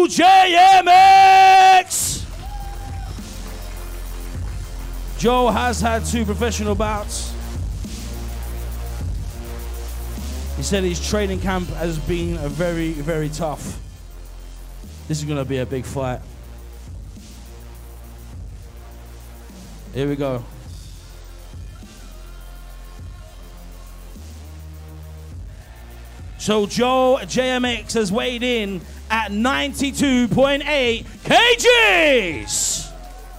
JMX! Joe has had 2 professional bouts. He said his training camp has been very, very tough. This is gonna be a big fight. Here we go. So Joe JMX has weighed in at 92.8 kgs.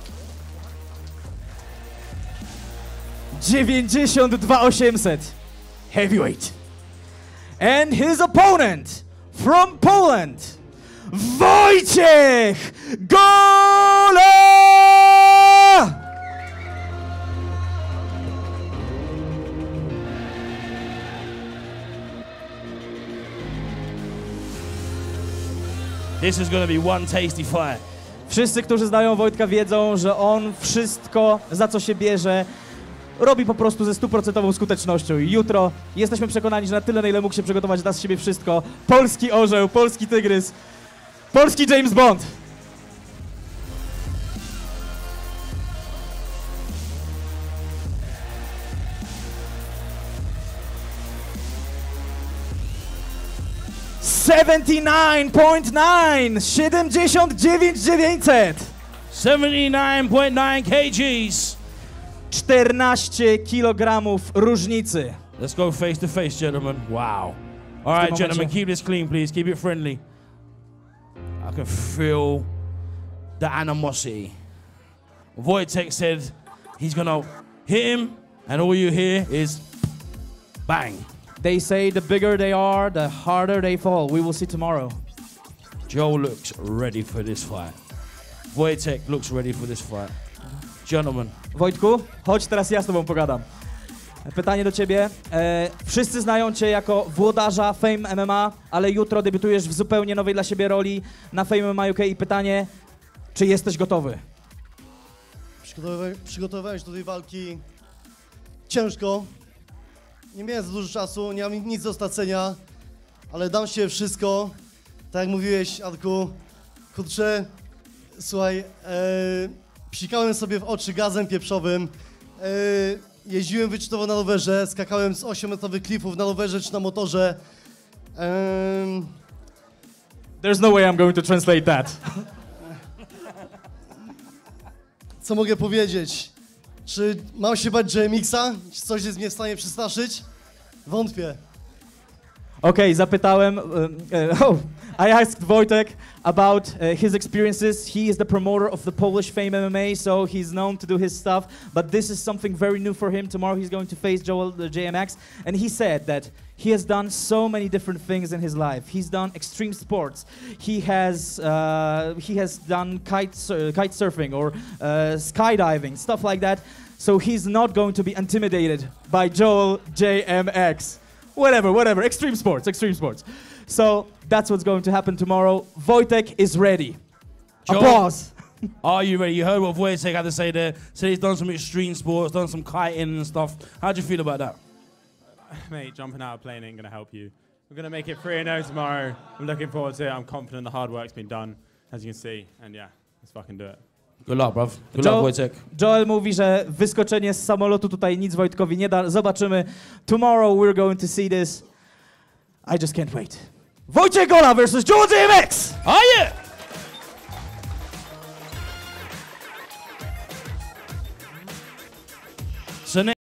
92,800 heavyweight. And his opponent from Poland, Wojciech Gola! This is going to be one tasty fight. Wszyscy, którzy znają Wojtka, wiedzą, że on wszystko, za co się bierze, robi po prostu ze 100% skutecznością. I jutro jesteśmy przekonani, że na tyle, na ile mógł się przygotować, da z siebie wszystko. Polski orzeł, polski tygrys, polski James Bond. $79.9, 79,900. 79.9 kgs. 14 kilogramów różnicy. Let's go face to face, gentlemen. Wow. All right, gentlemen, keep this clean, please. Keep it friendly. I can feel the animosity. Wojtek said he's gonna hit him, and all you hear is bang. They say the bigger they are, the harder they fall. We will see tomorrow. Joe looks ready for this fight. Wojtek looks ready for this fight. Gentlemen. Wojtku, chodź, teraz ja z tobą pogadam. Pytanie do ciebie. Wszyscy znają cię jako włodarza Fame MMA, ale jutro debiutujesz w zupełnie nowej dla siebie roli na Fame MMA UK i pytanie, czy jesteś gotowy? Przygotowywałem się do tej walki ciężko. Nie miałem za dużo czasu, nie mam nic do stracenia, ale dam się wszystko. Tak jak mówiłeś, Adku, kurczę, słuchaj, psikałem sobie w oczy gazem pieprzowym, jeździłem wyczytowo na rowerze, skakałem z 8-metrowych klifów na rowerze czy na motorze. There's no way I'm going to translate that. Co mogę powiedzieć? Czy mam się bać JMX-a? Czy coś jest mnie w stanie przestraszyć? Wątpię. Okay, zapytałem, I asked Wojtek about his experiences. He is the promoter of the Polish Fame MMA, so he's known to do his stuff, but this is something very new for him. Tomorrow he's going to face Joel JMX, and he said that he has done so many different things in his life. He's done extreme sports. He has done kite surfing or skydiving, stuff like that. So he's not going to be intimidated by Joel JMX. Whatever, extreme sports. So that's what's going to happen tomorrow. Wojtek is ready. Joel, Applause. Are you ready? You heard what Wojtek had to say there. Said he's done some extreme sports, done some kiting and stuff. How do you feel about that? Mate, jumping out of a plane ain't going to help you. We're going to make it 3-0 tomorrow. I'm looking forward to it. I'm confident the hard work's been done, as you can see. And yeah, let's fucking do it. Good luck, bruv. Good luck, Wojtek. Joel mówi, że wyskoczenie z samolotu tutaj nic Wojtkowi nie da. Zobaczymy. Tomorrow we're going to see this. I just can't wait. Wojciech Gola versus Joel JMX! Oh yeah! So